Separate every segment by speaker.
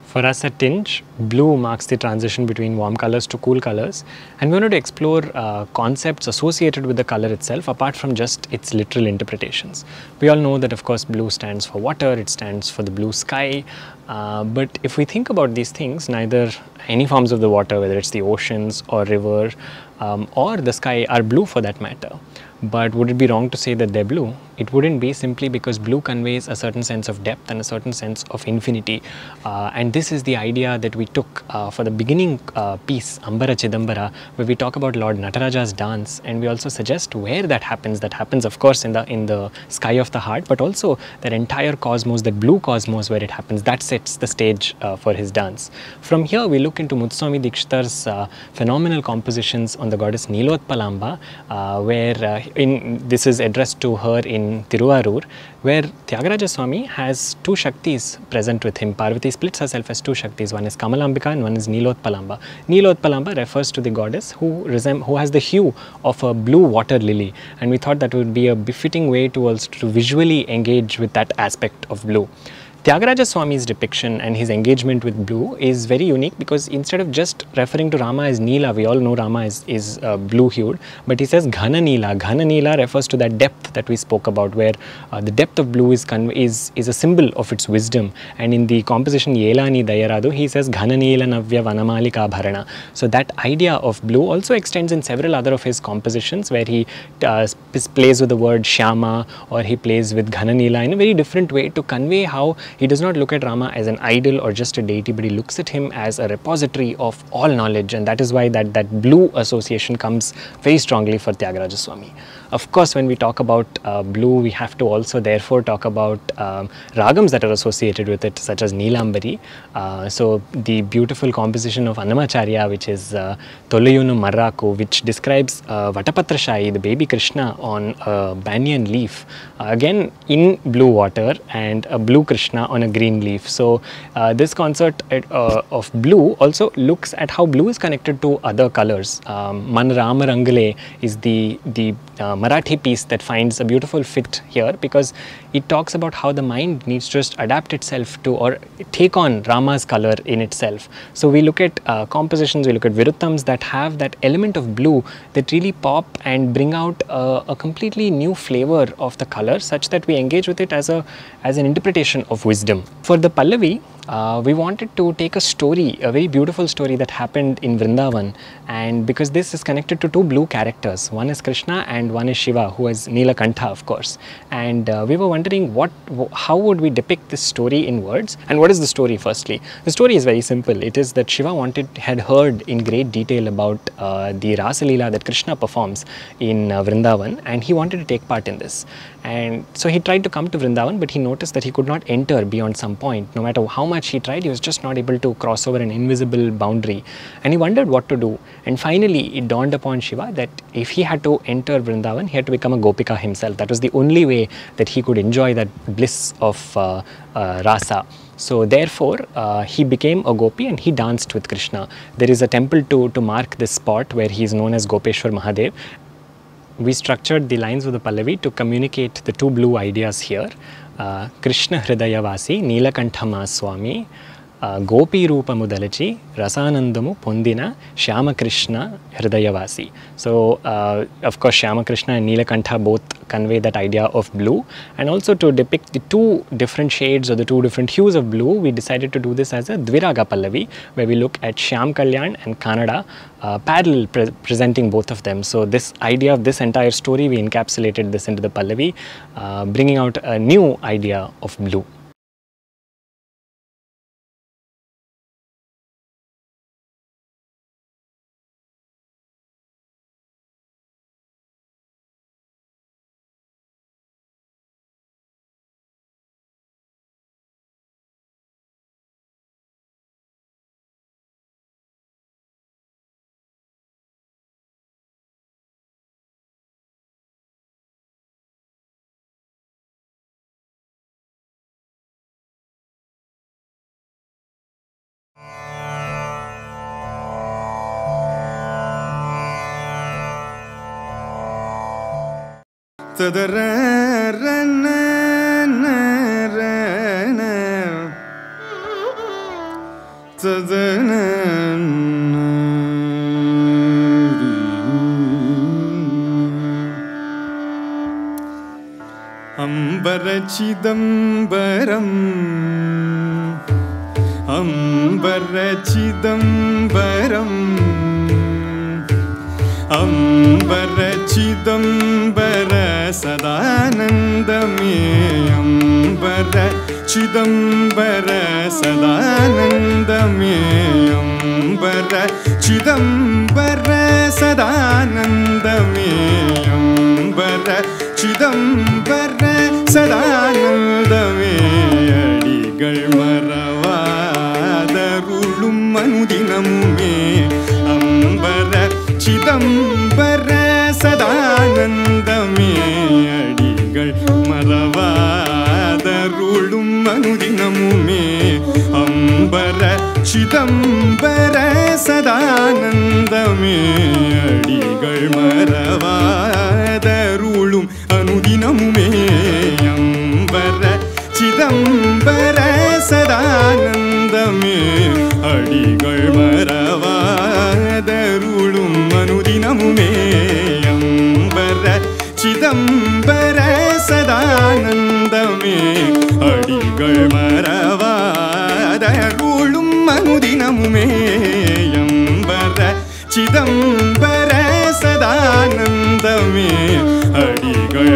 Speaker 1: For us at Tinge, blue marks the transition between warm colors to cool colors, and we wanted to explore concepts associated with the color itself apart from just its literal interpretations. We all know that of course blue stands for water, it stands for the blue sky, but if we think about these things, neither any forms of the water, whether it's the oceans or river or the sky, are blue for that matter. But would it be wrong to say that they're blue? It wouldn't be, simply because blue conveys a certain sense of depth and a certain sense of infinity. And this is the idea that we took for the beginning piece, Ambara Chidambara, where we talk about Lord Nataraja's dance, and we also suggest where that happens. That happens of course in the sky of the heart, but also that entire cosmos, that blue cosmos where it happens, that sets the stage for his dance. From here we look into Muthuswami Dikshitar's phenomenal compositions on the goddess Nilotpalamba, where this is addressed to her in Tiruvarur, where Tyagaraja Swami has two Shaktis present with him. Parvati splits herself as two Shaktis, one is Kamalambika and one is Nilotpalamba. Nilotpalamba refers to the goddess who has the hue of a blue water lily, and we thought that would be a befitting way to also to visually engage with that aspect of blue. Tyagaraja Swami's depiction and his engagement with blue is very unique, because instead of just referring to Rama as Neela, we all know Rama is blue hued, but he says Ghana Neela. Ghana Neela refers to that depth that we spoke about, where the depth of blue is a symbol of its wisdom. And in the composition Yelani Dayaradu, he says Ghana Neela Navya Vanamalika Bharana. So that idea of blue also extends in several other of his compositions, where he plays with the word Shyama, or he plays with Ghana Neela in a very different way to convey how he does not look at Rama as an idol or just a deity, but he looks at him as a repository of all knowledge, and that is why that blue association comes very strongly for Tyagaraja Swami. Of course, when we talk about blue, we have to also therefore talk about ragams that are associated with it, such as Neelambari. So the beautiful composition of Annamacharya, which is Tolayunu Marraku, which describes Vatapatrashai, the baby Krishna, on a banyan leaf, again in blue water, and a blue Krishna on a green leaf. So this concept of blue also looks at how blue is connected to other colors. Man Rama Rangale is the Marathi piece that finds a beautiful fit here, because it talks about how the mind needs to just adapt itself to, or take on, Rama's color in itself. So we look at compositions, we look at Viruttams that have that element of blue that really pop and bring out a completely new flavor of the color, such that we engage with it as an interpretation of wisdom. For the Pallavi, we wanted to take a story, a very beautiful story that happened in Vrindavan, and because this is connected to two blue characters, one is Krishna and one is Shiva, who is Neelakantha of course, and we were wondering how would we depict this story in words. And what is the story? Firstly, the story is very simple. It is that Shiva had heard in great detail about the Rasa Leela that Krishna performs in Vrindavan, and he wanted to take part in this. And so he tried to come to Vrindavan, but he noticed that he could not enter beyond some point. No matter how much he tried, he was just not able to cross over an invisible boundary, and he wondered what to do. And finally it dawned upon Shiva that if he had to enter Vrindavan, he had to become a Gopika himself. That was the only way that he could enjoy that bliss of rasa. So therefore he became a gopi and he danced with Krishna. There is a temple to mark this spot where he is known as Gopeshwar Mahadev. We structured the lines of the Pallavi to communicate the two blue ideas here. Krishna Hridayavasi Neelakantha Swami Gopi Rupamu Dalachi Rasanandamu Pondina Shyama Krishna Hridayavasi. So of course Shyama Krishna and Neelakantha both convey that idea of blue, and also to depict the two different shades or the two different hues of blue, we decided to do this as a Dviraga Pallavi, where we look at Shyam Kalyan and Kannada parallel presenting both of them. So this idea of this entire story, we encapsulated this into the Pallavi, bringing out a new idea of blue.
Speaker 2: அம்பரசிதம்பரம் அம்பரசிதம்பரம் அம்பரசிதம்பர சதானந்தமே அம்பரசிதம்பர சதானந்தமே அம்பரசிதம்பர சதானந்தமே அம்பரசிதம்பர சதானந்தமே அடிகள் மறவாதருளும் அனுதினமுமே அம்பரசிதம்பர சதானந்தமே அடிகள் மறவாதருளும் அனுதினமுமே அம்பரசிதம்பர சதானந்தமே அடிகள் மறவாதருளும் அனுதினமுமே அம்பரசிதம்பர சதானந்தமே அடிகள் மறவாதருளும் அனுதினமுமே அம்பரசிதம்பர சதானந்தமே அடிகள் மறவாதருளும் அனுதினமுமே அம்பரசிதம்பர சதானந்தமே அடிகள்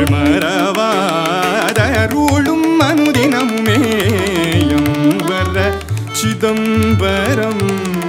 Speaker 2: மறவாதருளும் அனுதினமுமே அம்பரசிதம்பரம்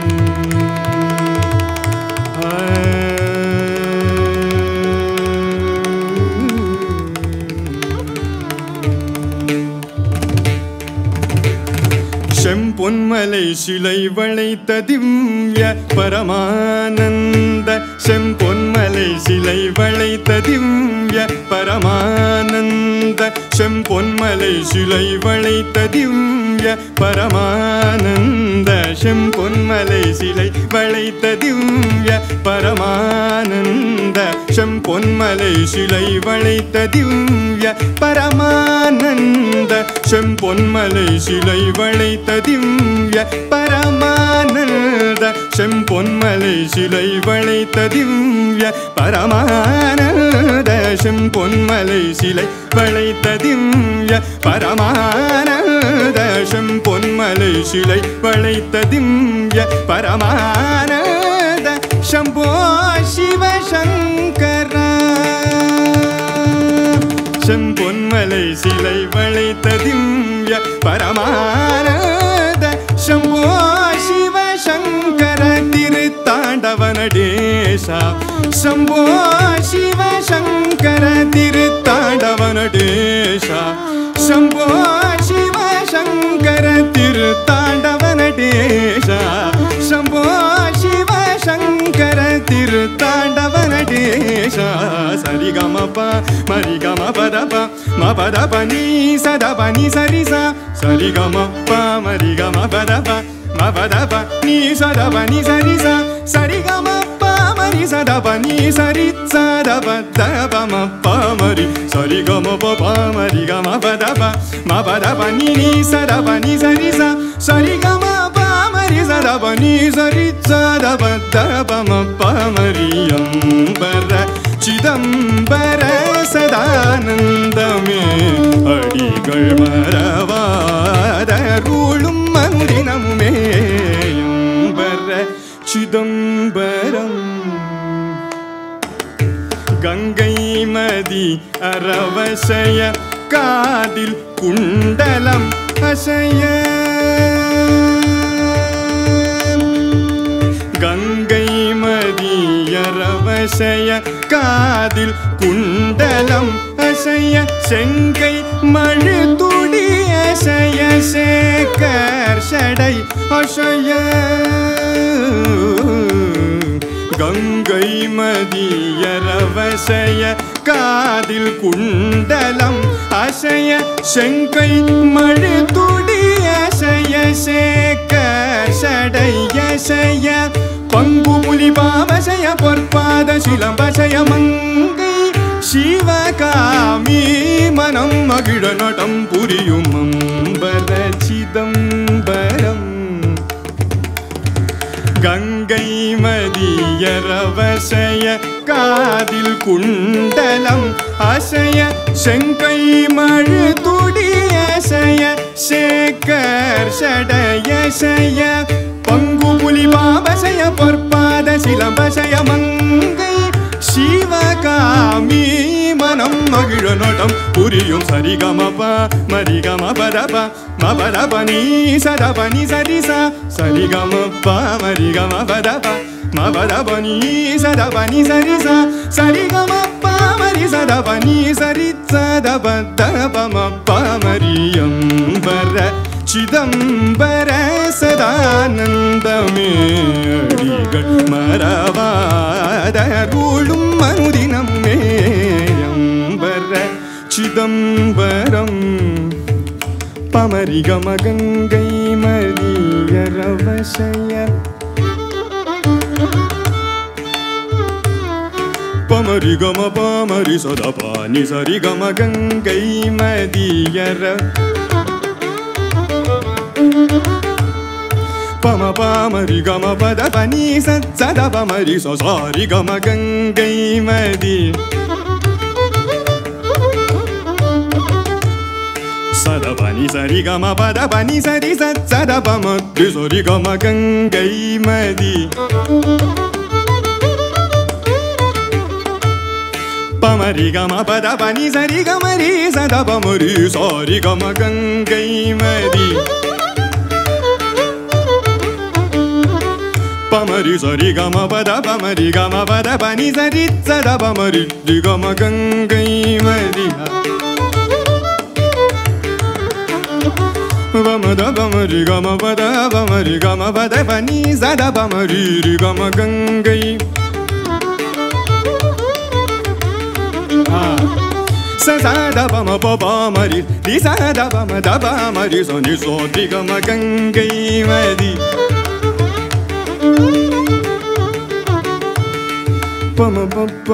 Speaker 2: செம்பொன்மலை சிலை வளைத்த திவ்ய பரமானந்த செம்பொன்மலை சிலை வளைத்த திவ்ய பரமானந்த செம்பொன்மலை சிலை வளைத்த திவ்ய பரமானந்த செம்பொன்மலை சிலை வளைத்த திவ்ய பரமானந்த செம்பொன்மலை சிலை வளைத்த திவ்ய பரமானந்த செம்பொன்மலை சிலை வளைத்த திவ்ய பரமானந்த செம்பொன்மலை சிலை வளைத்த திவ்ய பரமானந்த செம்பொன்மலை சிலை வளைத்த திவ்ய பரமானந்த செம்பொன்மலை சிலை வளைத்த திவ்ய பரமானந்த சம்போ சிவசங்கர செம்பொன்மலை சிலை வளைத்த திவ்ய பரமானந்த சம்போ சிவசங்கர திருத்தாண்டவனடேசா சம்போ சிவசங்கர திருத்தாண்டவனடேசா சம்போ சிவசங்கர திருத்தாண்டவனடேசா சம்போ சிவசங்கர திருத்தாண்டவனடேசா சரிகமப மரிகமபதப மபதப நீ சதப நீ சரிசா சரிகமப மரிகமபதப மபதப நீ சதப நீ சரிசா சரிகமப மரி சதப நீ சரி சதப தப மப மரி சரிகமப மரிகமபதப மபதப நீ சதப நீ சரிசா சரிகமப மரி சதப நீ சரி சதப தப மப மரி அம்பரசிதம்பர சதானந்தமே அடிகள் மறவாதருளும் அனுதினமுமே அம்பரசிதம்பரம் கங்கை மதி அரவசய காதில் குண்டலம் அசைய கங்கை மதியரவசய காதில் குண்டலம் அசைய செங்கை மழு துடி அசைய சேகர் சடை அசைய கங்கை மதியரவசய காதில் குண்டலம் அசைய செங்கை மழு துடி அசைய சேகர் சடை அசைய பங்கு புலி பாவசய பொற்பாத சிலம்பசய மங்கை சிவகாமி மனம் மகிழ நடம் புரியும் அம்பரசிதம்பரம் கங்கை மதியரவசய காதில் குண்டலம் அசைய செங்கை மழு துடி அசைய சேகர் சடையசைய பங்கு புலி பாபசய பொற்பாத சிலம்பசய மங்கை சிவகாமி மனம் மகிழ நோட்டம் புரியும் சரிகமப மரிகமபதப மபதபனி சதபனி சரிசா சரிகமப மரிகமபதப மபதபனி சதபனி சரிசா சரிகமப மரி சதபனி சரிசதபதப மப மரியம்பர சிதம்பர சதானந்தமே அடிகள் மறவாதருளும் மனுதினம் மேயம்பர சிதம்பரம் பமரிகம கங்கை மதியரவசய பமரிகம பமரி சதபானி சரிகம கங்கை மதியர பம பமரி கம பத பனி சத பமரி சாரி கம கங்கை மதி சத பனி சரி கம பத பனி சரி சத பம சரி கம கங்கை மதி பமரி கம பத பனி சரி கமரி சத பமரி சாரி கம கங்கை மதி பமரி சரி கம பத பமரி கம பத பனி சரி சத பமரி கம கங்கை மதி பமத பமரி கம பத பமரி கம பத பனி சத பமரி கம கங்கை சத பம பமரி தி சத பம த பமரி சனி சோதி கம கங்கை மதி பம பப்ப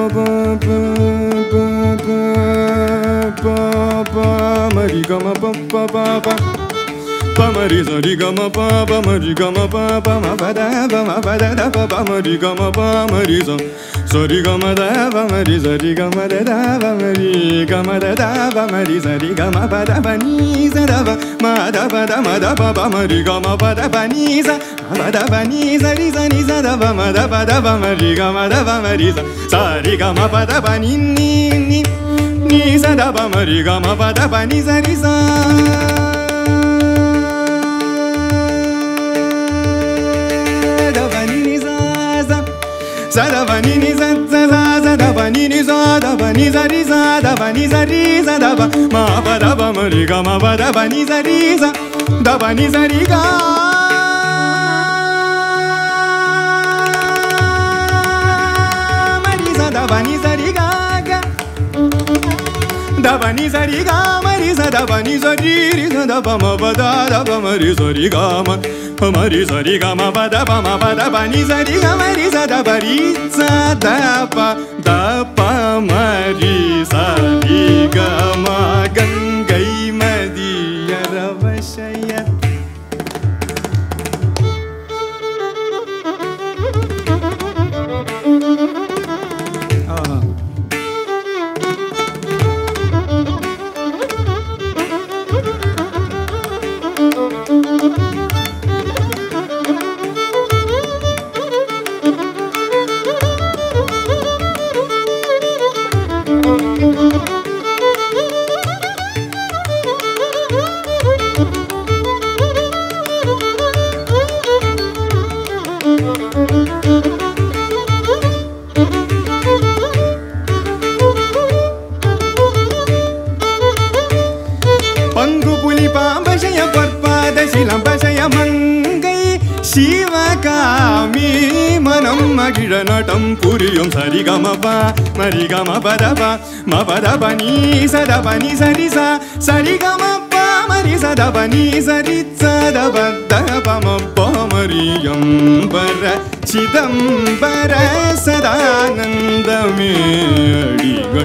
Speaker 2: மரி கம பப்ப பாப பமரி சரி கம பாப மரி கம பாப மபத பமபத தப பமரி கம பாமரி சரி கம தப மரி சரி கம தப மரி கம தப மரி சரி கம பத பனி சதப மதப மத பப மரி கம பத பனி ச மத பனி சரி சனி சதப மத பத பமரி கம தப மரி சரி கம பத பனி நீ நீ சதப மரி கம பத பனி சரி சா சதபனி நி சத சதபனி நி சதபனி சரி சதபனி சரி சதப மா பத பமரி கம பத பனி சரி சதபனி சரி கா மரி சதபனி சரி கா தபனி சரி கா மரி சதபனி சரி சதப ம பத தப மரி சரி கா மரி சரி கம பத பம பத பனி சரி கமரி சத பரி சத ப த ப மரி சரி கம கங்கை மதியரவசய சிவகாமி மனம் மகிழ நடம் புரியும் சரி கமப மரி கம பதப மபதபனி சதபனி சரி சரி கமப மரி சதபனி சரி சதபதப மப மரியம்பர சிதம்பர சதானந்தமே அடிகள்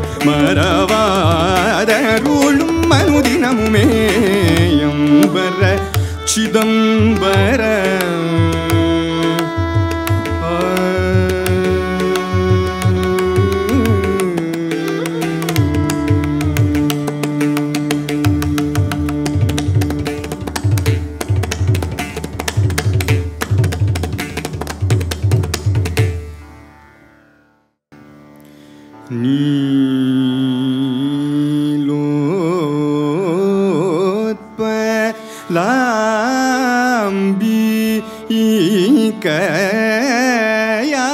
Speaker 2: மறவாதருளும் மனுதினமுமே எம்பர சிதம்பர लाम्बिकया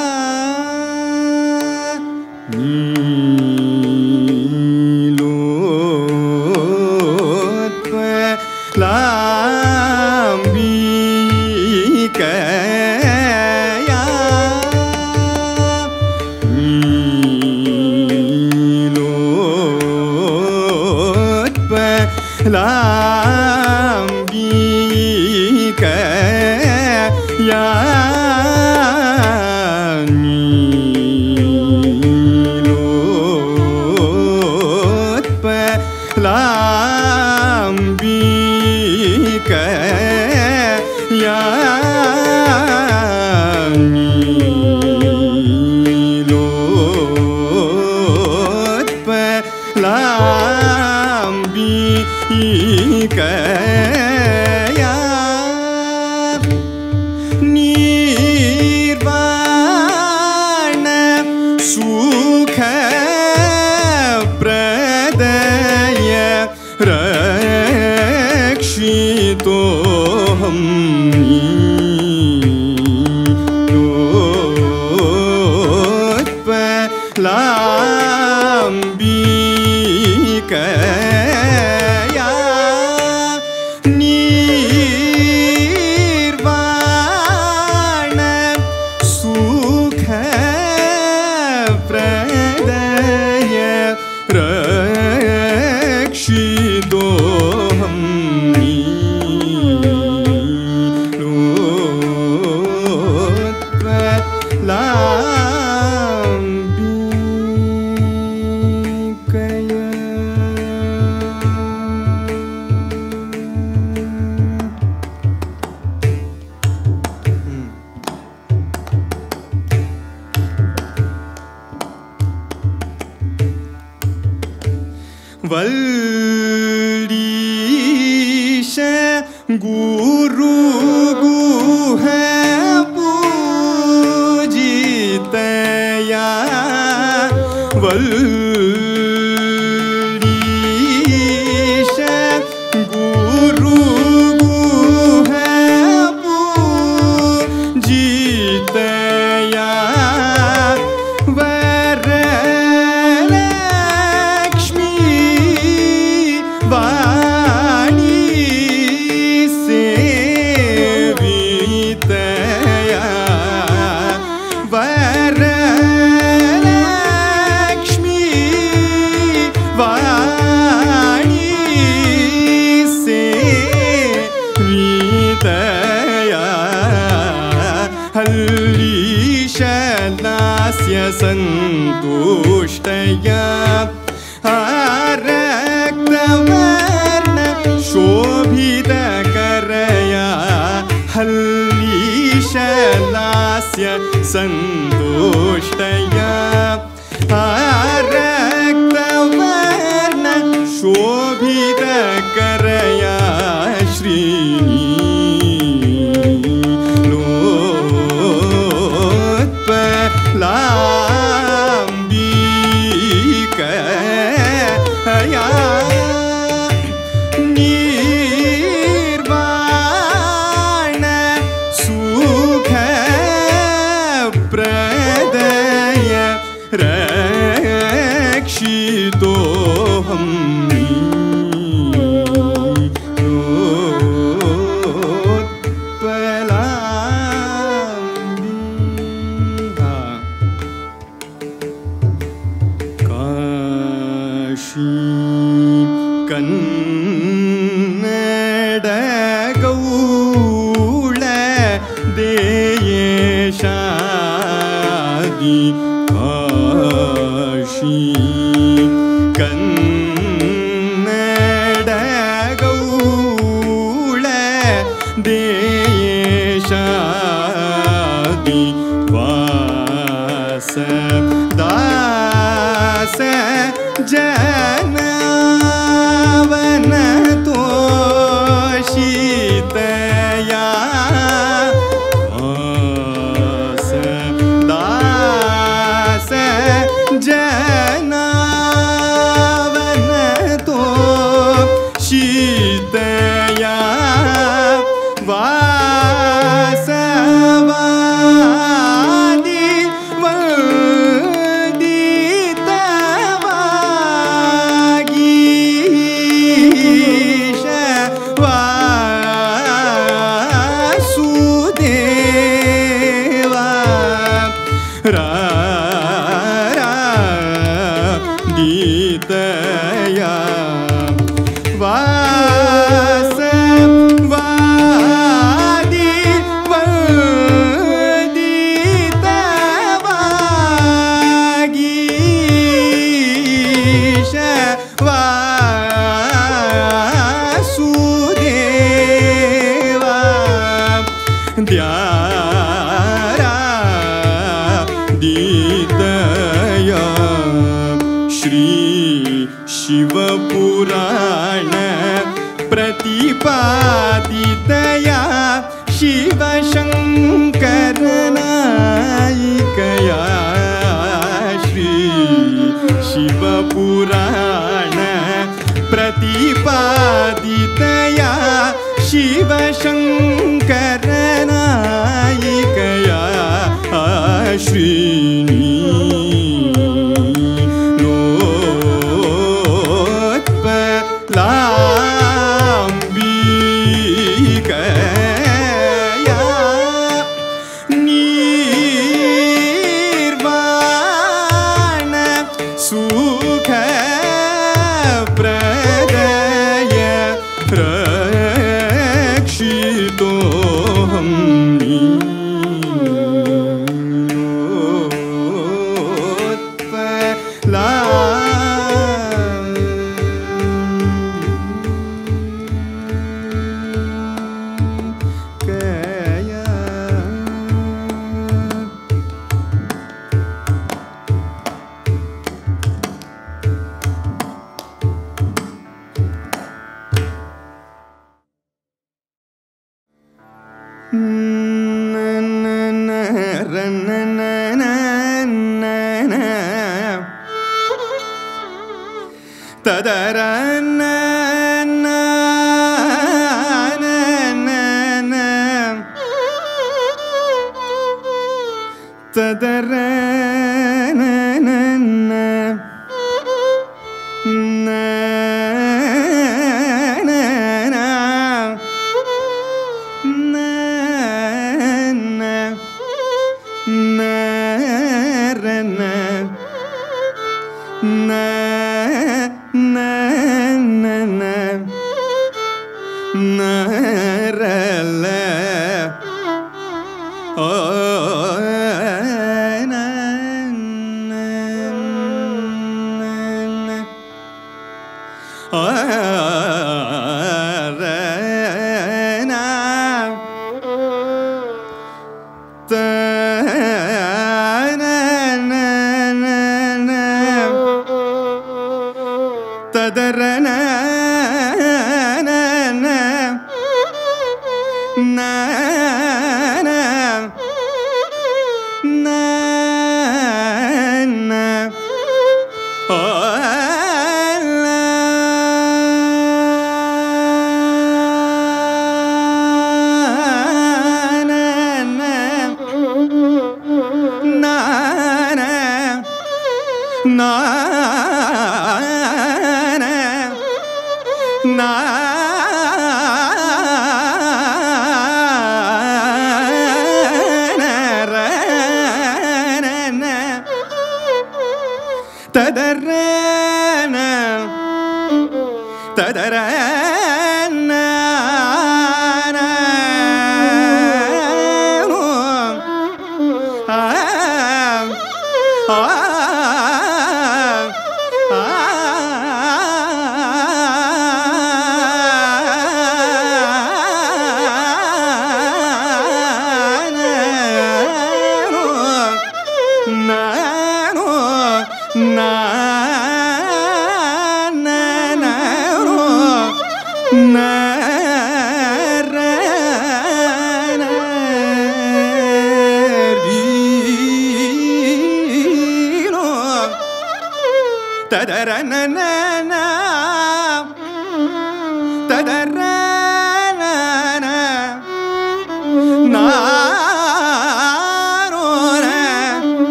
Speaker 2: वल्लीश गुरु गुह पूजितया वल्लीश गुरु गुह पूजितया संतुष्टया रक्तवर्ण शोभितकरया हल्लीशलास्य संतुष्टया रक्तवर्ण शोभितकरया श्रीनी निर्वाण सुख प्रदय रक्षितोऽहम् कन्नड गौळ देयेशादि काशी कन्नड गौळ देयेशादि वास दास जनावन तोषितया वास दास जनावन तोषितया ध्यारा दीतया श्री शिवपुराण प्रतिपादितया शिवशङ्करनायिकया श्री शिवपुराण प्रतिपादितया शिवशङ्करनायिकया श्रीनीलोत्पलाम्बिकया निर्वाण सुखप्रदय रक्षितोऽहं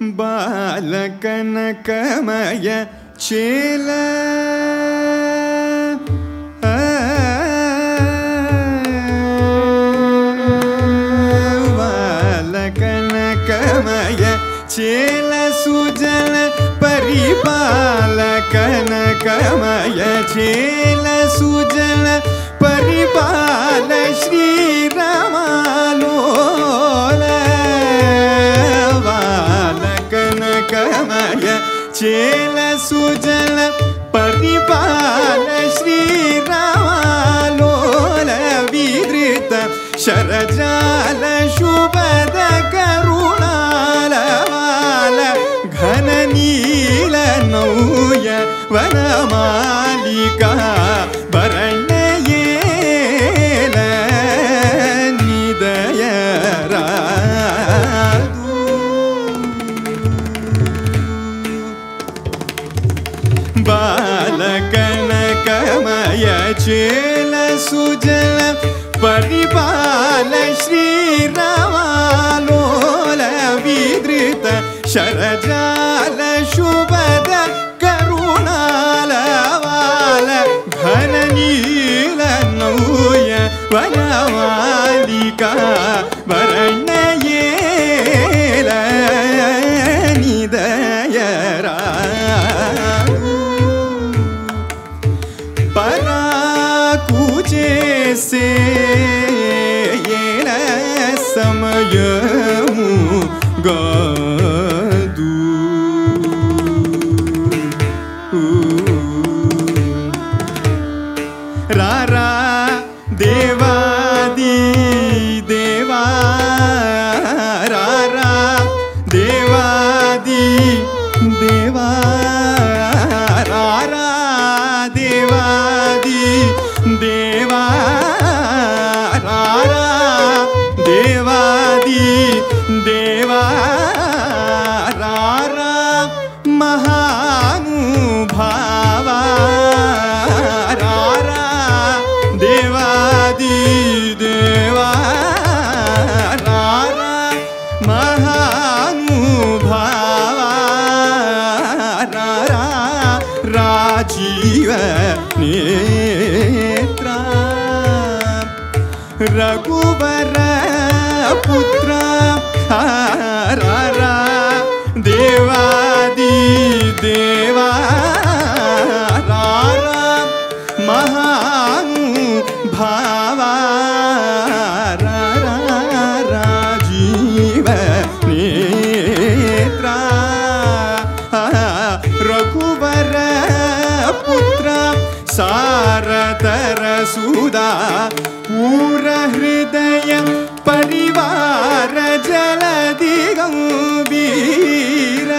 Speaker 2: బాలకనకమయ చేల బాలకనకమయ చేల సుజల పరిపాలకనకమయ చేల సుజల పరిపాల శ్రీరామలోల బాలకనకమయ చేల సుజల పరిపాల శ్రీరామలోల విధృత శరజాల శుభద కరుణాల వాల ఘన నీల నౌయ వనమాలికా భరణయేల నిదయరాదు బాలకనకమయ చేల సుజల పరిపాల శ్రీరామలోల విధృత శరజాల శుభద కరుణాల వాల ఘన నీల నౌయ వనమాలికా భరణయేల నిదయరాదు పరాకు చేసే సమయము గాదు రారా దేవాది దేవా రారా దేవాది దేవా రారా దేవాది దేవా రారా దేవాది దేవా రారా మహానుభావా రారా దేవాది దేవా రారా మహానుభావా రారా రాజీవ నేత్రా రఘువర పుత్ర రారా దేవాది దేవా రారా మహానుభావా రారా రాజీవ నేత్రా రఘువర పుత్ర సారతర సుదా పూర హృదయ పరివార జలది గంభీర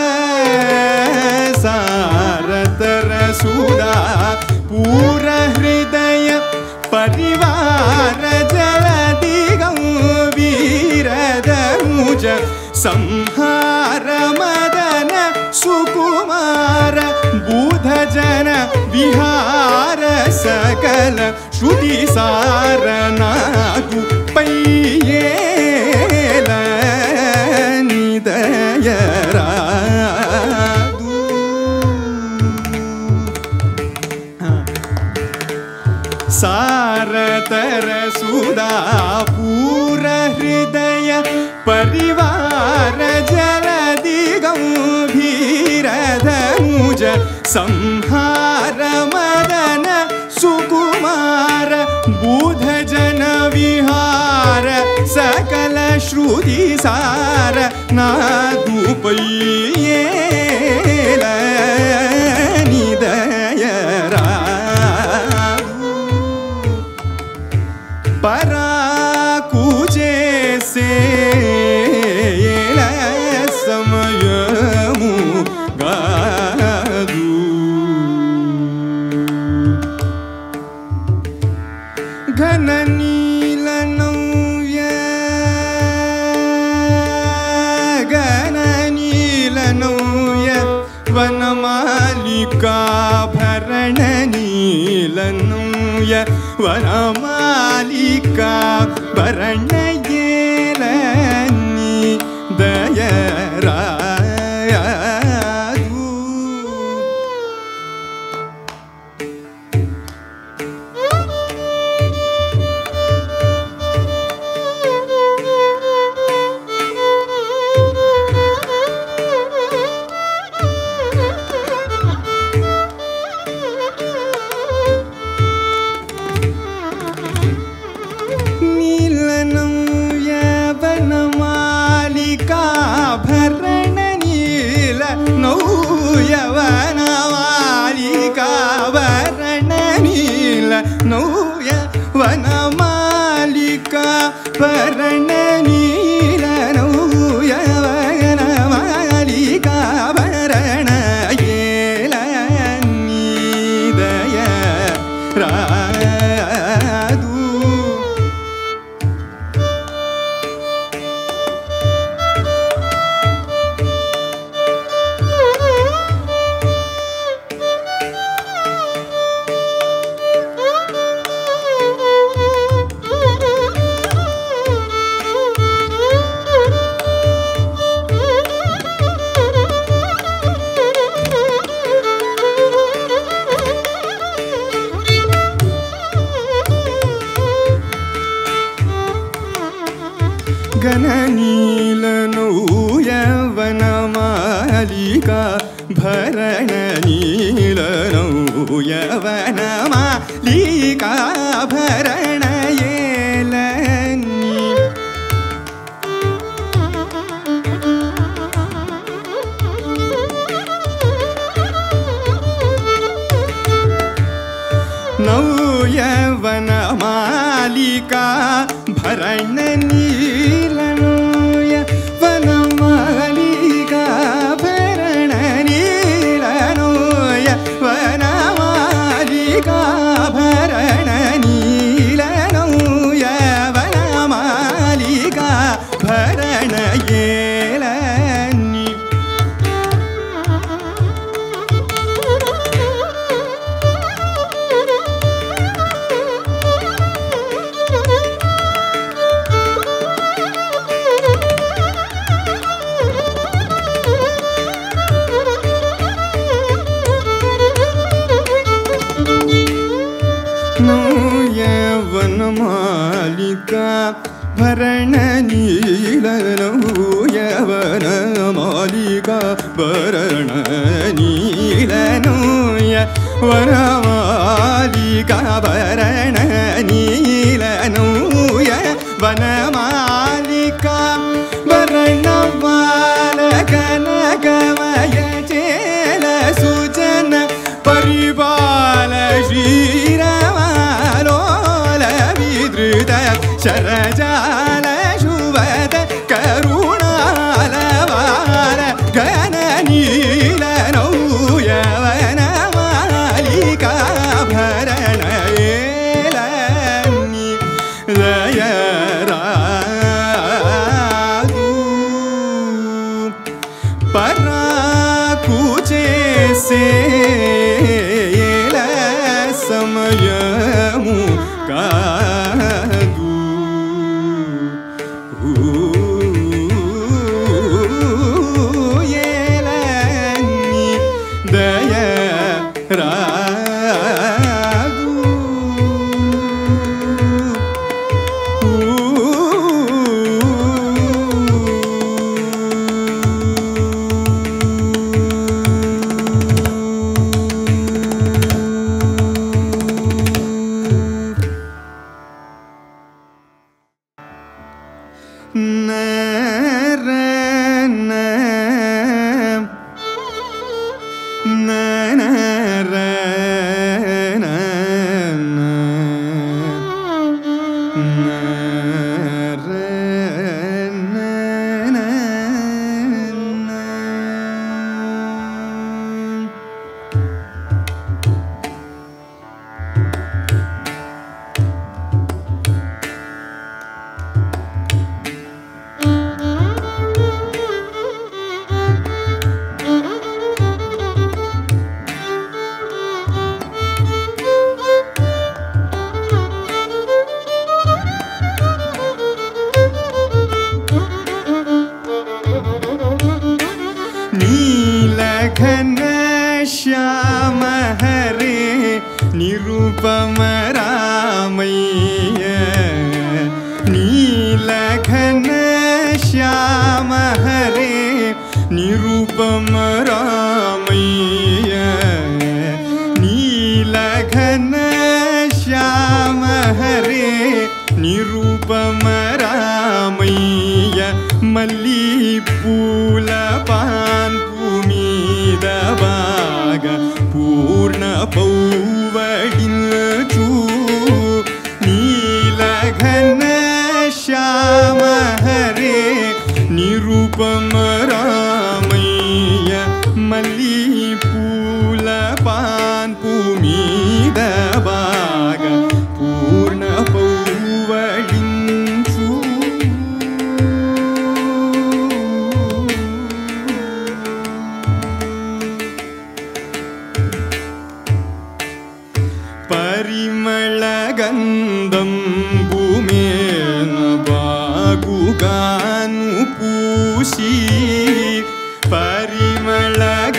Speaker 2: సారతర సుదా పూర హృదయ పరివార జలది గంభీర దముజ సంహార మదన సుకుమార బుధ జన విహార సకల శృతి సారనాగు పయ్యేల నిదయరాదు సారతర సుదా పూర హృదయ పరివార జలది గంభీర ధనుజ సంహార మదన సుకుమార బుధ జన విహార సకల శృతి సార నాదుపయ్యేల నిదయరాదు పరాకు చేసే సమయము గాదు ఘన నీల నౌయ ఘన నీల నౌయ వనమాలికా భరణ నీల నౌయ వనమాలికా భరణయేల నిదయరాదు वनमालिका वर्णनील नौय वनमालिका वर्णनील नौय वनमालिका वर्णयेल निदय रादु गणनीलनौय वनमालिका भरणनीलनौय वनमालिका भरणयेल नौय वनमालिका भरणनील नौय वनमालिका भरणनील नौय वनमालिका भरणनील नौय वनमालिका भरणयेल वनमालिका भरणनील नौय वनमालिका भरणनील नौय वनमालिका भरणनील नौय वनमालिका वर्णमालकनकमय चेल सुजन परिपाल श्रीरमालोल विधृतय शरजाल शुभद करुणालवाल गणनील नौय वनमालिका भरणयेल निदय रादु पराकुचेसे समयमु कादु येल निदय रादु नीलघन श्याम हरे निरुपम रामय्य नीलघन श्याम हरे निरुपम रामय्य नीलघन श्याम हरे निरुपम रामय्य मल्ली पूल पान भूमि दबा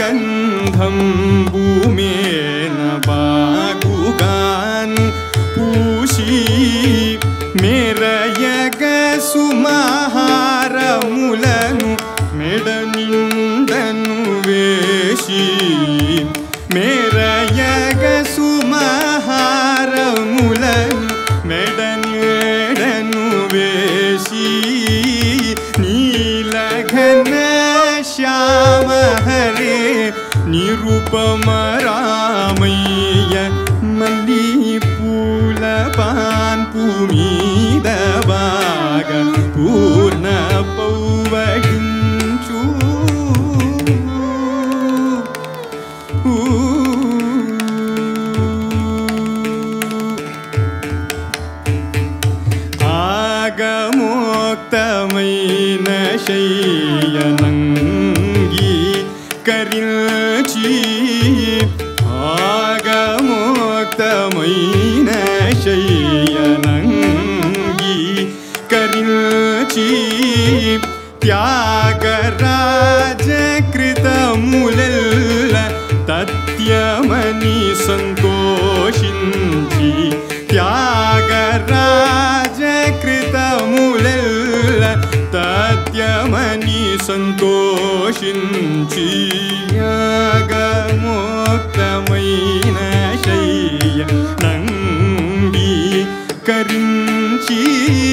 Speaker 2: गंधम भूमेन बागुगान पूशी मेरयग सुमहारमुలను मेडनिंदनु वेशी मेरयग सुमहारमुలను मेडनिंदनु वेशी नीलघन श्याम हरे निरूपम रामय्य मल्लिपूल पान्पुमीद बाग पूर्ण पौवगिंचु आगमोक्तमैन शय्यनंगी करिल्ची आगमोक्तमैन शय्यनंगी करिल्ची त्यागराज कृतमुलल्ल तत्यमनि संतोषिंची त्यागराज कृतमुलल्ल तत्यमनि संतोषिंची आगमोक्तमैन शय्यनंगी करिंची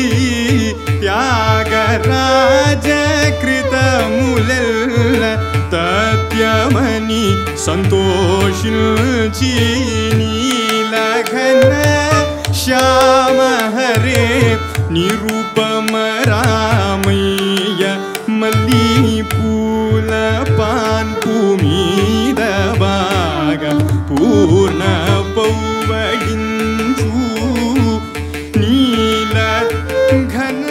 Speaker 2: त्यागराज कृतमुलल्ल तत्यमनि संतोषिंची नीलघन श्याम हरे निरूपम रामय्य मल्लिपूल पान्पुमीद बाग पूर्ण पौवगिंचु नीलघन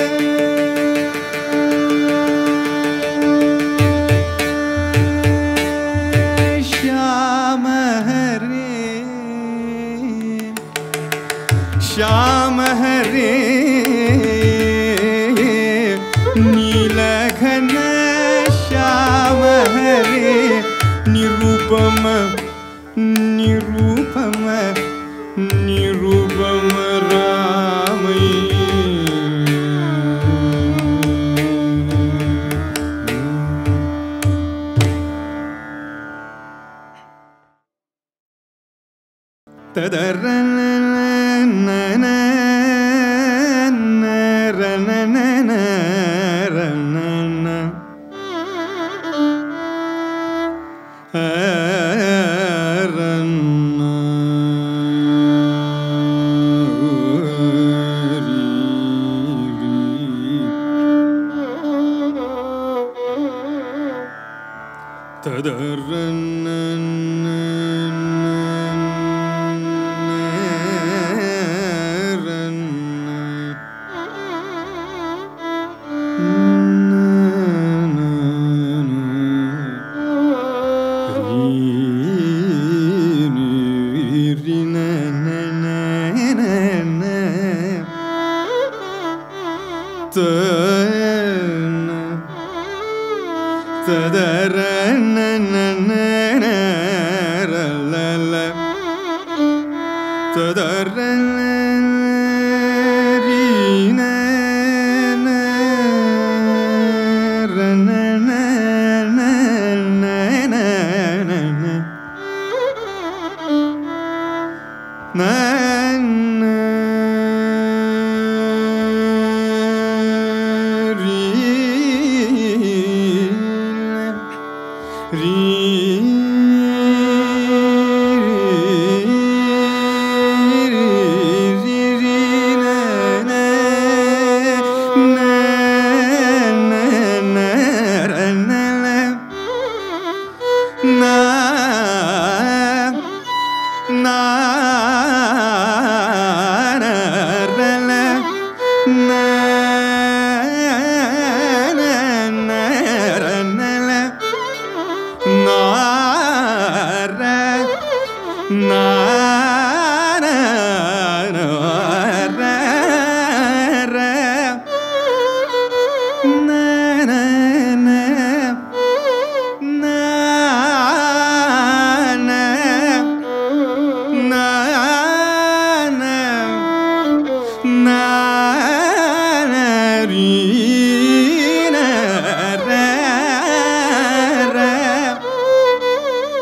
Speaker 2: श्याम हरे श्याम हरे नीलघन श्याम हरे Nirupam Nirupam Nirupam Ramayya तदरन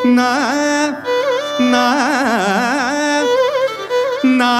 Speaker 2: na na na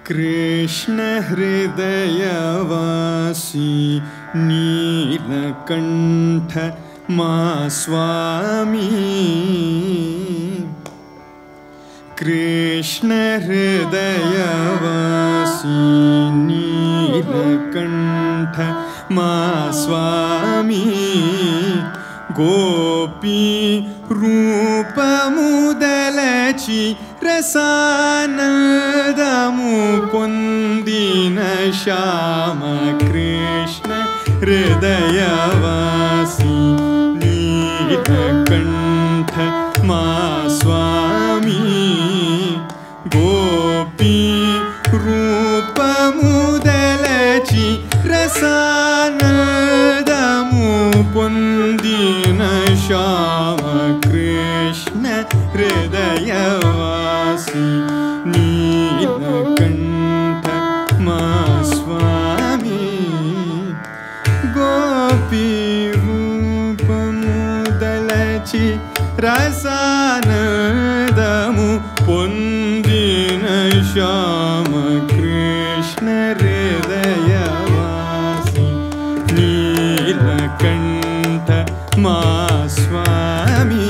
Speaker 2: Krishna हृदयवासी Neelkanth मा स्वामी कृष्ण हृदयवासी नीलकंठ मा स्वामी गोपी रूपमुदलची रसानंदमु पोंदिन श्याम कृष्ण हृदयवासी नीलकंठ मा स्वामी गोपी रूपमुदलची रसानंदमु पोंदिन श्याम कृष्ण हृदयवासी नीलकंठ मा स्वामी गोपी रूपमुदलची रसानंदमु पोंदिन श्याम कृष्ण हृदयवासी नीलकंठ मा स्वामी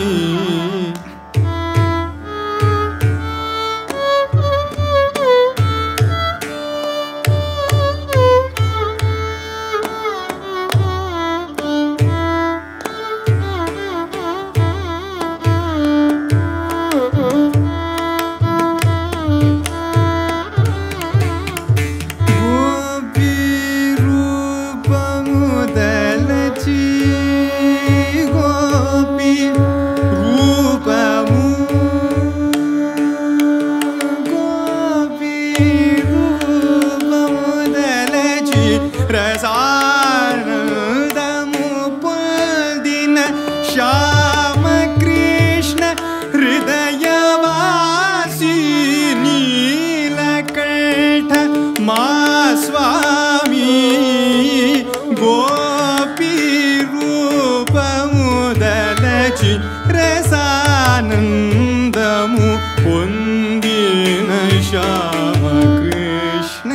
Speaker 2: श्याम कृष्ण हृदयवासी नीलकंठ मा स्वामी गोपी रूपमुदलची रसानंदमु पोंदिन श्याम कृष्ण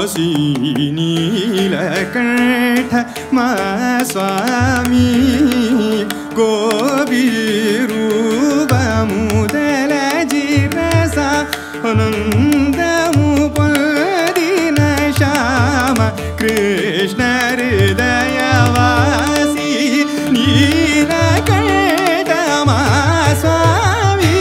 Speaker 2: శ్రీ నీలకంఠ మా స్వామి గోపీరూపముదల జిరస ఆనందము పొందిన శ్యామ కృష్ణ హృదయవాసి నీలకంఠ మా స్వామి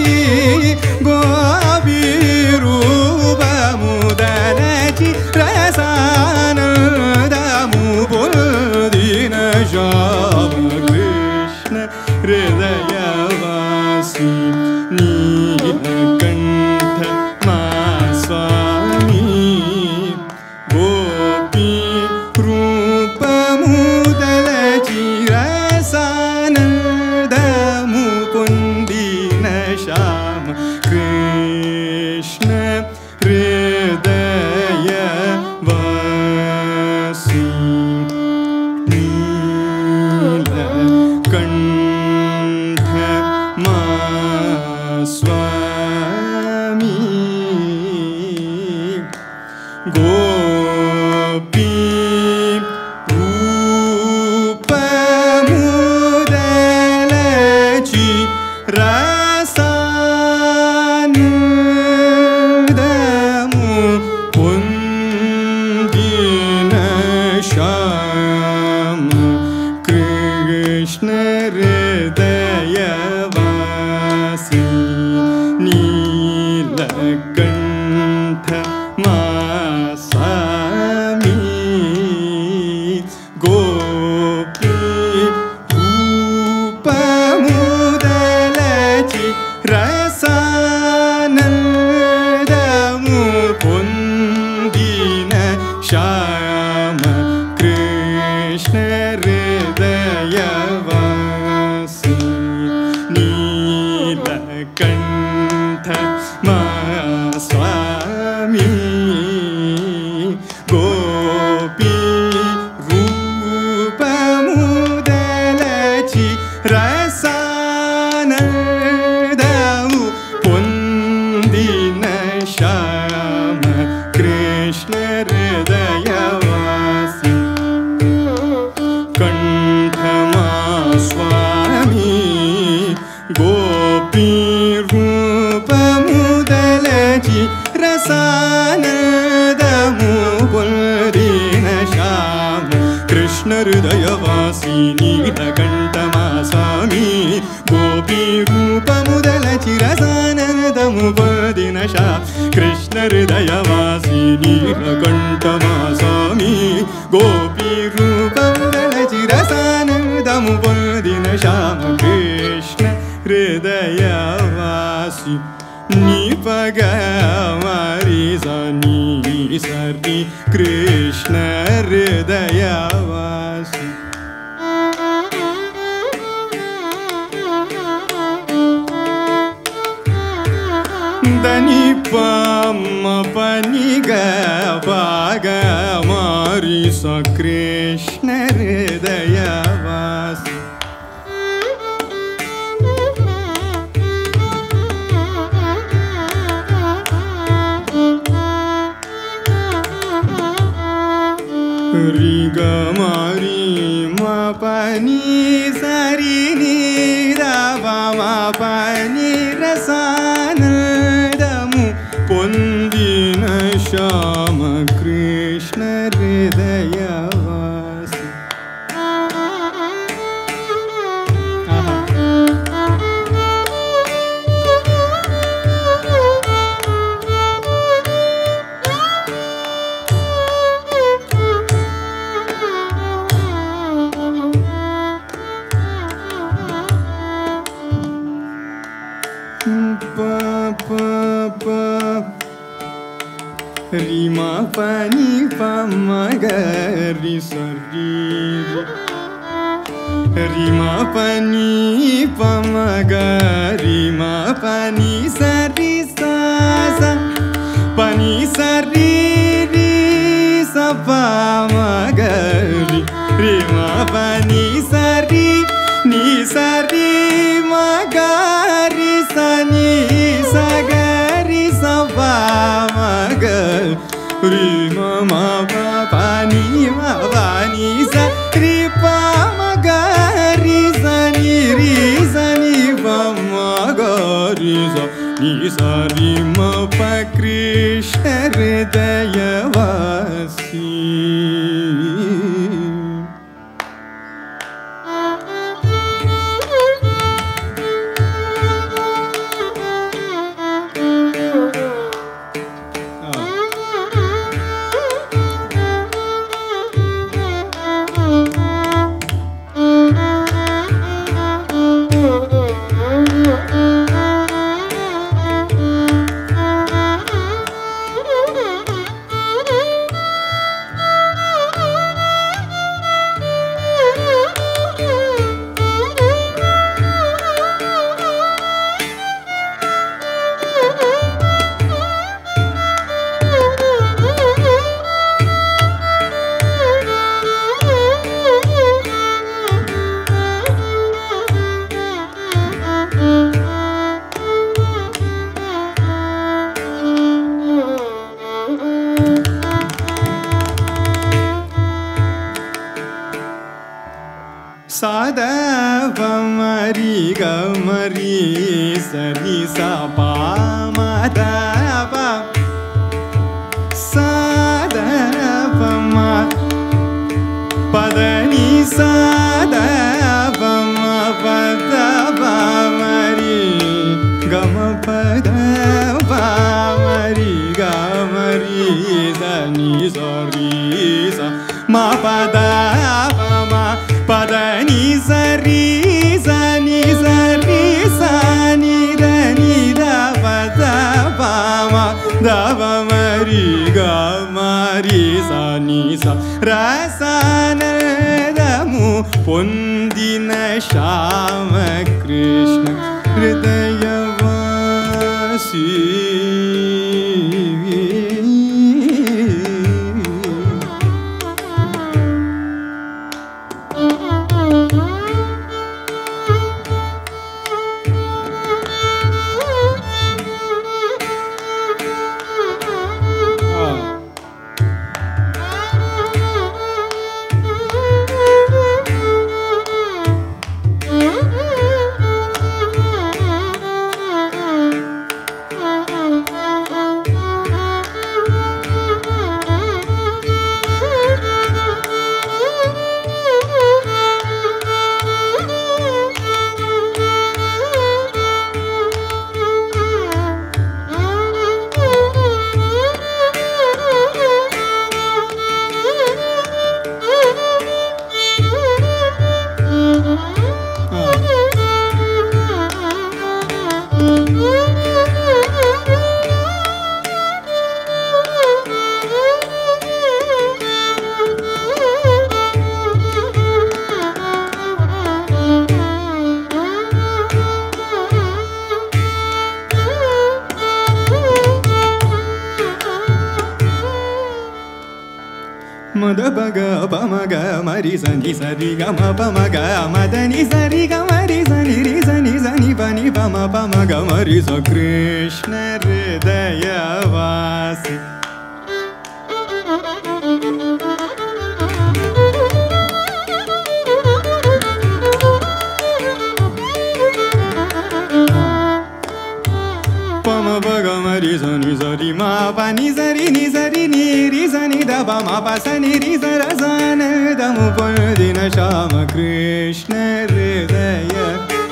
Speaker 2: గోపీరూపముదల జిరస ఆనందము పొందిన శ్యామ కృష్ణ హృదయవాసి నీలకంఠ మా స్వామి గోపీ రూపముదల చిరసానందము పొందిన శ్యామ కృష్ణ హృదయవాసి నీలకంఠ మా స్వామి గోపీ రూపముదల చిరసానందము పొందిన శ్యామ కృష్ణ హృదయవాసి నీలకంఠ మా స్వామి గోపీ రూపముదల చిరసానందము పొందిన శ్యామ కృష్ణ హృదయవాసి నీలకంఠ మా స్వామి గోపీ రూపముదల చిరసానందము పొందిన శ్యామ కృష్ణ హృదయవాసి కంఠ మా స్వామి గోపీ రూపముదల చిరసానందము పొందిన శ్యామ కృష్ణ హృదయవాసి నీలకంఠ మా స్వామి గోపీ రూపముదల చిరసానందము పొందిన శ్యామ కృష్ణ హృదయవాసి నీలకంఠ మా స్వామి గోపీ రూపముదల చిరసానందము పొందిన శ్యామ కృష్ణ హృదయవాసి నీ పగ మరి సని సరి కృష్ణ హృదయవాసి దని పమ పని గ పాగ మరి స కృష్ణ హృదయవాసి రి గ మరి మా పని సరి ని ద మా పని రసానందము పొందిన Shyama Krishna హృదయవాసి ri ma pa ni pa ma ga ri sa ri ma pa ni pa ma ga ri ma pa ni sa ri sa sa pa ni sa ri ri sa pa ma ga ri ma pa ni sa ri ni sa ri ma ga ri sa ni sa ga ri sa pa ma ga ri ma ma pa pa ni ma pa ni sa ri pa ma ga ri sa ni pa ma ga ri sa ri ma pa Krishna Hridayavasi. Sada pa ma ri ga ma ri sa ni sa pa ma da pa. Sada pa ma pa da ni sa da pa ma pa da pa ma ri ga ma pa da pa ma ri ga ma ri sa ni sa ri sa ma pa da pa ma pa da ni sa ri sa ni sa ri sa ni da pa ma da pa ma ri ga ma ri sa ni sa ra sa na da mu pondina Shyama Krishna Hridayavasi. Mada baga pa maga mari sa ni sa ri ga ma pa maga ma da ni sa ri ga ma ri sa ni pa ni pa ma ri sa Krishna Hridayavasi. Ri sa ri ma pa ni sa ri ni ri sa ni da pa ma pa sa ni ri sa ra sa na da mu pa dina Shyama Krishna Hridaya.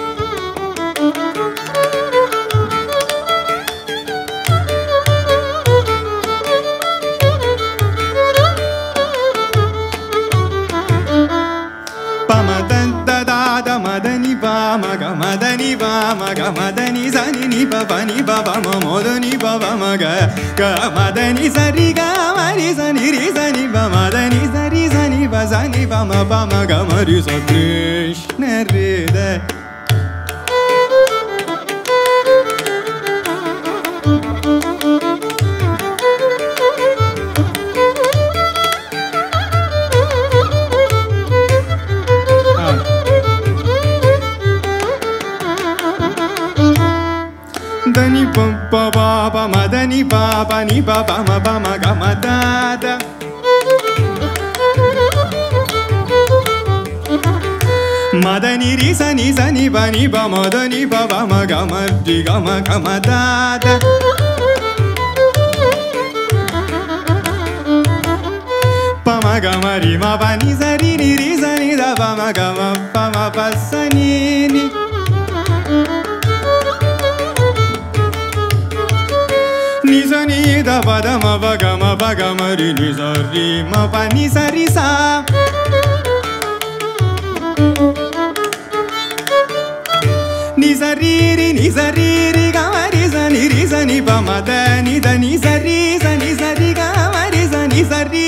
Speaker 2: Pa ma da da da ma da ni pa ma ga ma da ni pa ma ga ma da ni sa ni ni pa pa ma mo da ni pa pa ma ga ma da ni sa ri ga ma ri sa ni pa ma da ni sa ni pa ma ga ma ri sa Krishna Hridaya. Dani pa pa pa ma da ni pa pa ni pa pa ma ga ma da da. Ma da ni ri sa ni pa ma da ni pa pa ma ga ma da da. Pa ma ga ma ri ma pa ni sa ri da pa ma ga ma pa sa ni ni. Ni sa ni da pa da ma pa ga ma ri ni sa ri ma pa ni sa ri sa. Ni sa ri ga ma ri sa ni pa ma da ni sa ri ga ma ri sa ri.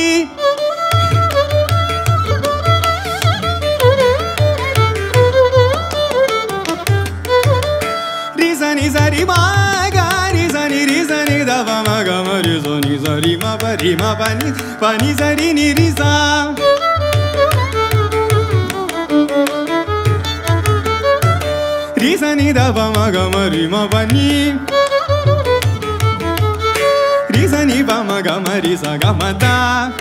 Speaker 2: Ri sa ni ma ga ri sa ni da pa ma ga ma ri sa ri ma pa ni sa ri ni ri sa. Ri sa ni da pa ma ga ma ri ma pa ni. Ri sa ni pa ma ga ma ri sa ga ma da.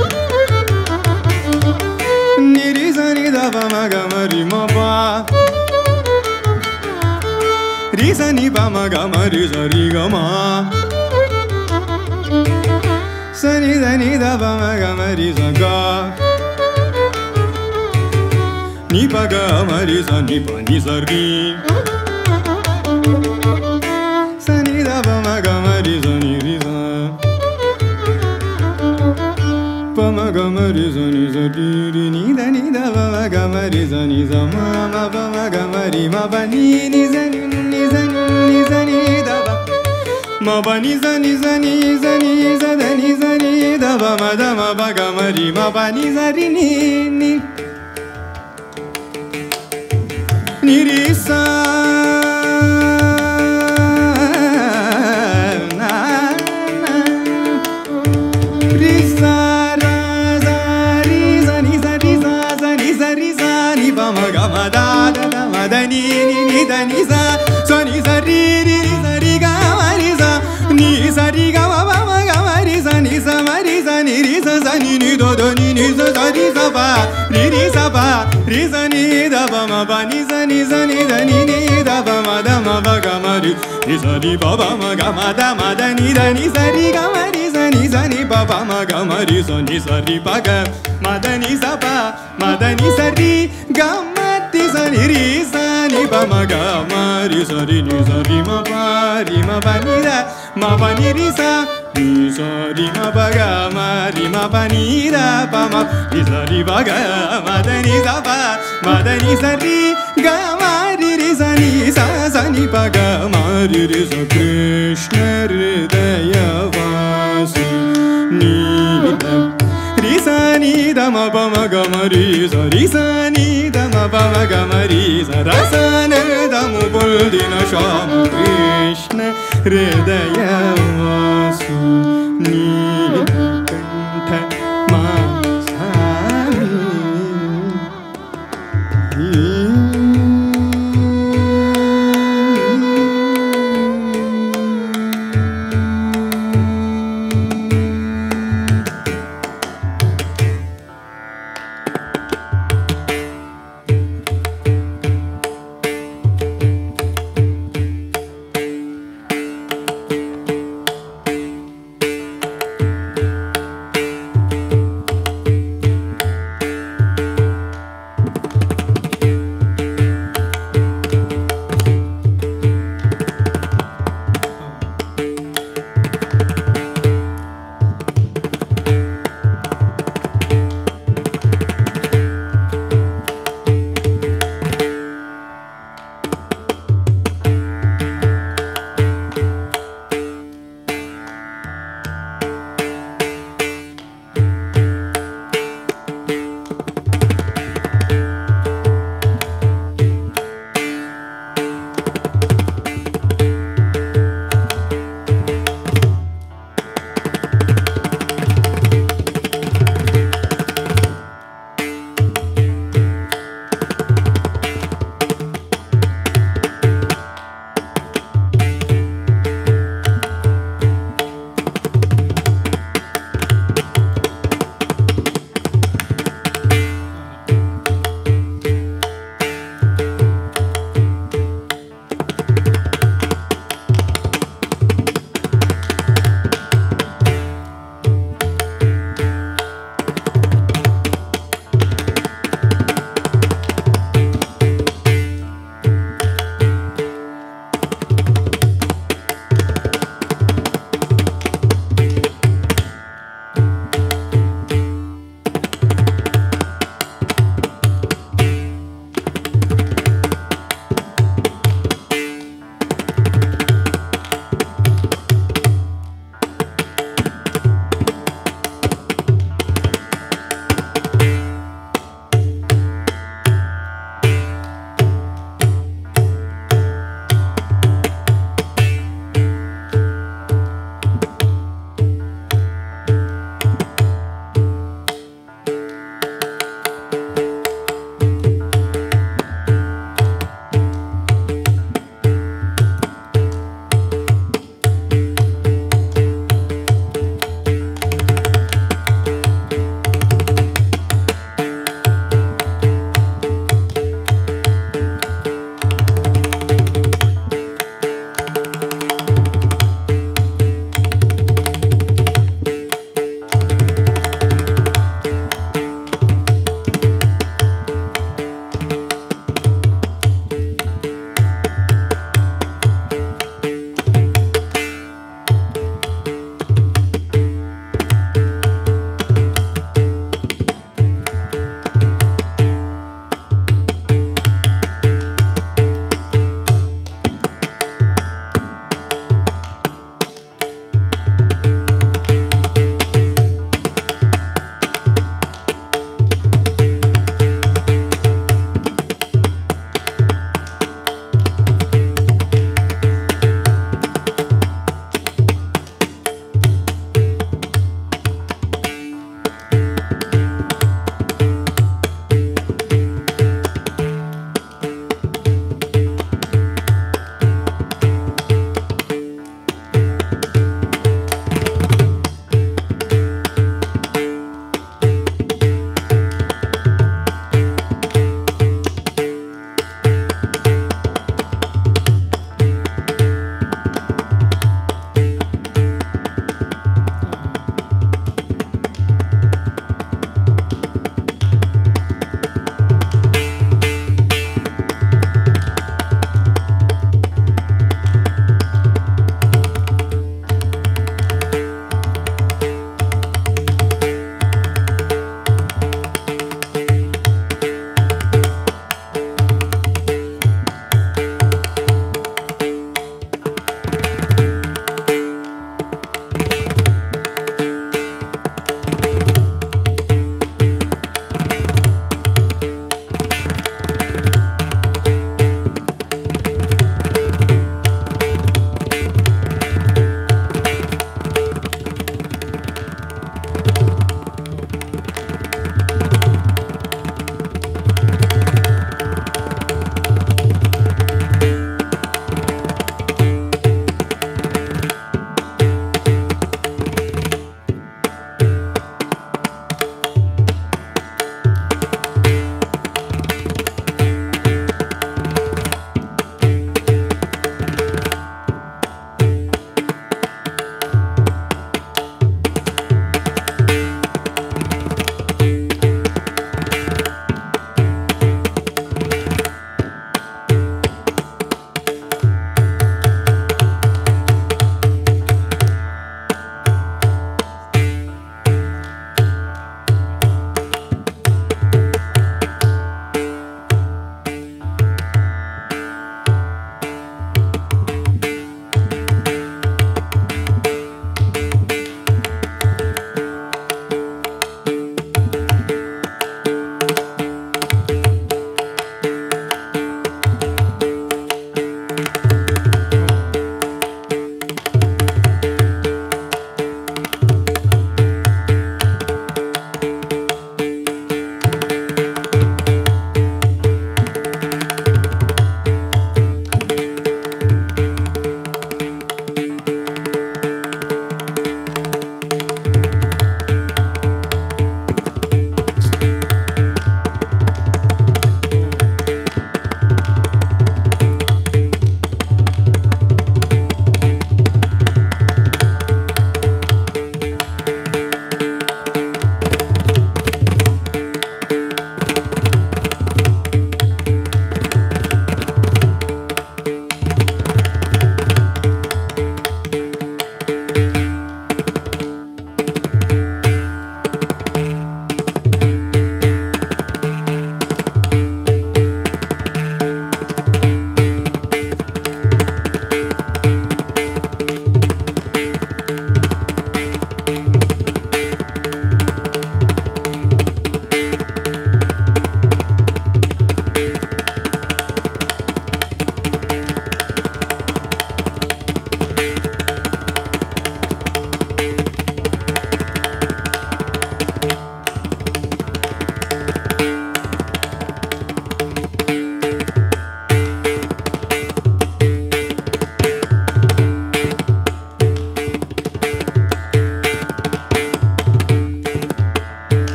Speaker 2: Ni ri sa ni da pa ma ga ma ri ma pa. Ri sa ni pa ma ga ma ri sa ri ga ma. Sa ni da pa ma ga ma ri sa ga. Ni pa ga ma ri sa ni pa ni sa ri. Sa ni da pa ma ga ma ri sa ni ri sa. Pa ma ga ma ri sa ni sa ri ri ni da pa ma ga ma ri sa ni sa ma pa ma ga ma ri ma pa ni sa ni da pa. Ma pa ni sa da pa ma pa ga ma ri ma pa ni sa ri ni. Ni ri sa na na ri sa ra sa ri sa ni sa ni pa ma ga ma da ma da ni da ni sa ni sa ri ga ma ri sa ni sa ri ga ma ga ma ri sa ni ri sa sa ni do ni sa ri sa pa ri sa pa ri sa ni da pa ma pa ni sa ni da ni da pa ma ga ma ri sa ni pa ma ga ma da ni sa ri ga ma ri sa ni pa ma ga ma ri sa ri pa ga ma da ni sa sa ri ga ma ti sa ni ri sa ni pa ma ga ma ri sa ri ma pa ni da ma pa ni ri sa ni sa ri ma pa ga ma pa ni da pa ma ri sa ri pa ga ma da ni sa ri ga ma ri sa ni pa ga ma ri sa Krishna Hridaya Vasi ni da ri sa ni da ma pa ma ga ma ri sa ni da ma pa ma ga ma ri sa ra sa na da mu bol dina sham Krishna Hridaya Vasu ni kantha ma sa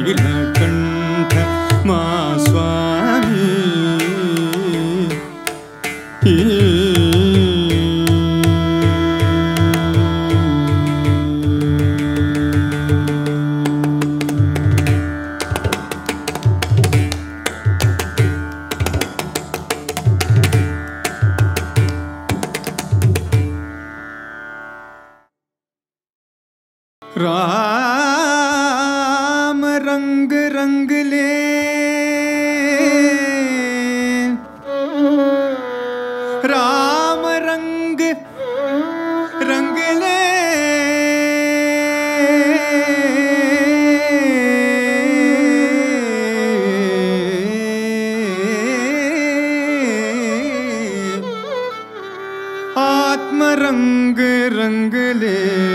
Speaker 2: Neelakantha ಮಾ ಸ್ವಾಮಿ राम रंग रंग ले राम रंग रंग ले आत्म रंग रंग ले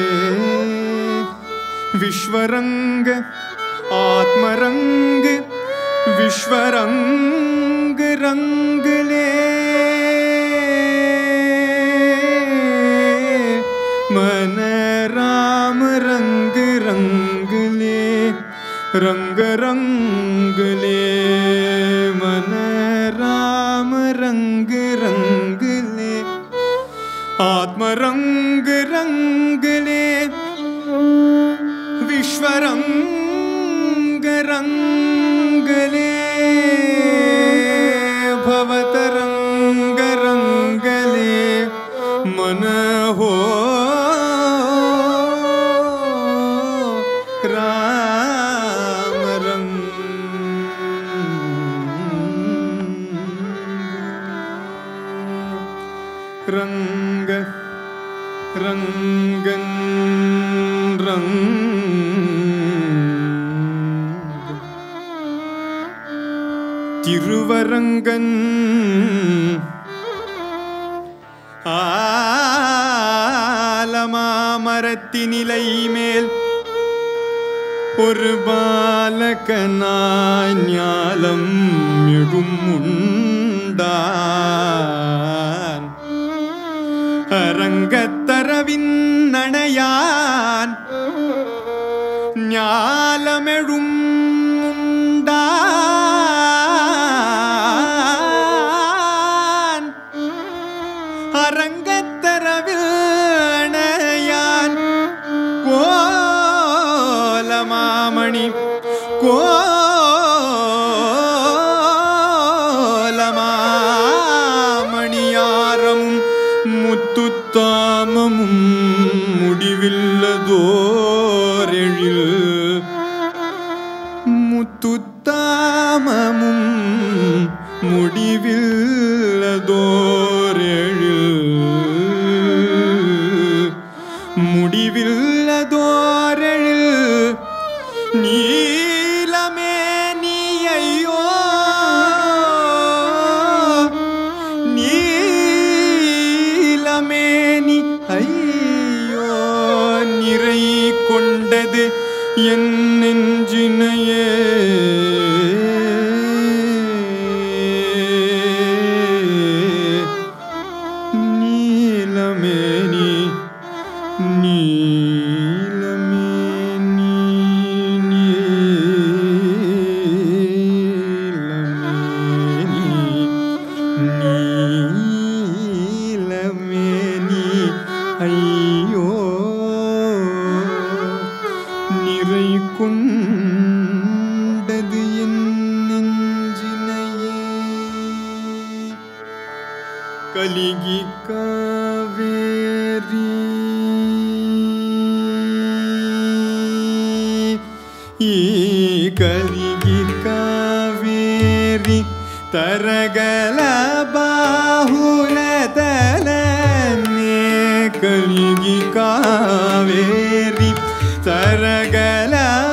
Speaker 2: विश्वरंग आत्मरंग विश्वरंग रंग ले मन राम रंग रंग ले रंग रंग ले मन राम रंग रंग ले आत्मरंग रंग ले विश्वरंग रंग ले भवतरंग रंग ले मन हो राम रंग रंगन रंग तिरुवरंगन ஆலமாமரத்தினிலை மேல் ஒரு பாலகனாய் ஞாலம் எழும் உண்டான் அரங்கத்தரவின் நணையான் ஞாலமெழும் உண்டான் அரங்கத்தரவில் அணையான் கோலமாமணி கோலமாமணியாரமும் முத்துத்தாமமும் முடிவில்லதோரெழில் முத்துத்தாமமும் முடிவில்லதோரெழில் முடிவில்லதோரெழில் நீலமே நீயையோ நீலமே நீ ஐயோ நிறை கொண்டது என் நெஞ்சினையே நீலமேனி நீலமேனி நீலமேனி நீலமேனி ஐயோ நிறை கொண்டது என் நெஞ்சினையே கலிகி காவேரி கலிகி காவேரி தரகல ಬಾಹುಲದಲನೆ ಕಲಿಗಿ ಕಾವೇರಿ ತರಗಲ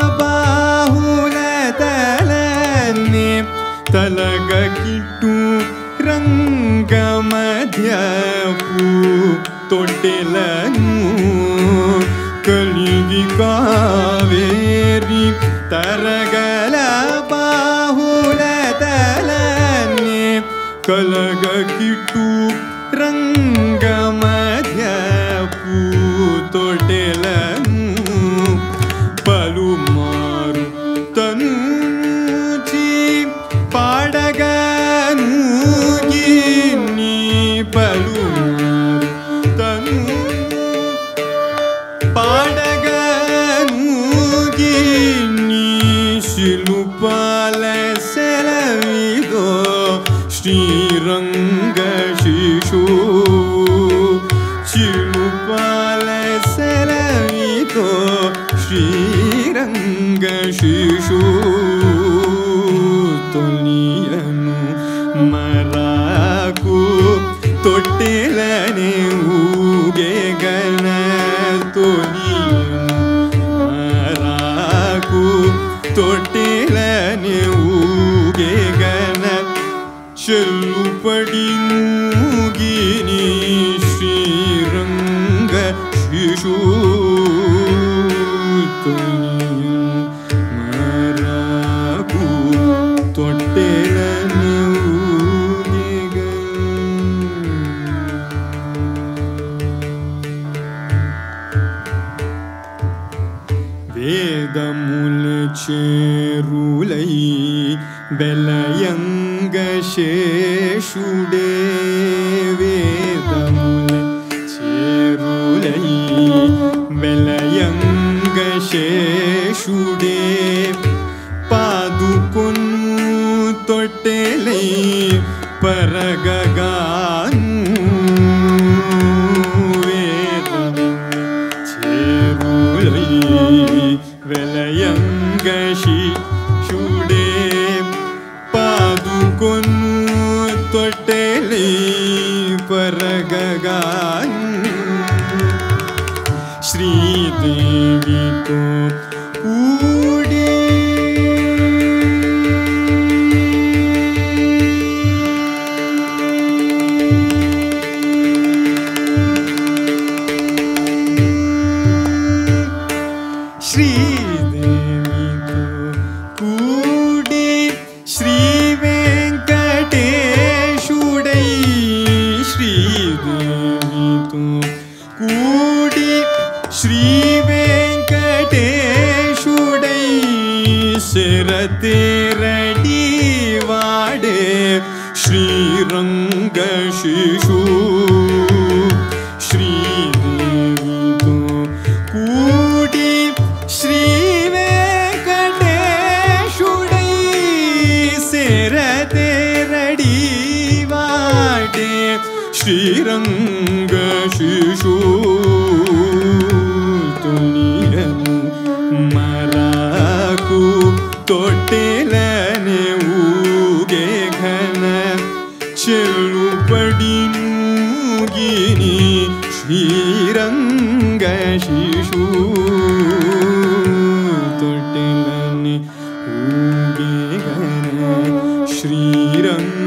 Speaker 2: ಬಾಹುಲದಲನೆ ತಲಗ ಕಿಟ್ಟು ರಂಗ ಮಧ್ಯಪು ತೊಟ್ಟೆಲನು ಕಲಿಗಿ ಕಾವೇರಿ ತರಗಲ ಬಾಹುಲದಲನೆ ಕಲಗ ಕಿಟ್ಟು ರಂಗ ಮಧ್ಯಪು ತೊಟ್ಟೆಲನು ಪಲುಮಾರು ತನು ಶಿಲುಪಾಲ ಸೆಲವಿದೋ ಶ್ರೀರಂಗ ಶಿಶು ಶಿಲುಪಾಲ ಸೆಲವಿದೋ ಶ್ರೀರಂಗ ಶಿಶು ತೊಲಿಯನು ಮರಾಕು ತೊಟ್ಟಿಲನೆ ಊಗೆ ಗನ ತೊಲಿಯನು ಮರಾಕು ತೊಟ್ಟಿಲನೆ ಊಗೆ ಗನ ಚೆಲ್ಲುಪಡಿ ಮೂಗಿನಿ ಶ್ರೀರಂಗ ಶಿಶು ಮರಾಕು ತೊಟ್ಟಿಲನೆ ಊಗೆ వేదములు చేరులై బెలయంగ శేషుడే వేదములు చేరులై బెలయంగ శేషుడే పాదుకొను తొట్టెలై పరగగాను వెలయంగ శిశుడే పాదుకొను తొట్టెలై పరగగాను శ్రీదేవితో కూడి శ్రీదేవితో కూడి శ్రీ వెంకటేశుడై శ్రీదేవితో కూడి శ్రీ వెంకటేశుడై శరతేరడి వాడే శ్రీరంగ శిశు శ్రీదేవితో కూడి శ్రీ వెంకటేశుడై శరతేరడి వాడే శ్రీరంగ శిశు తొలియను మరాకు తొట్టెలనే ఊగే ఘన చెల్లుపడి మూగిని శ్రీరంగ శిశు తొట్టెలనే ఊగే ఘన శ్రీరంగ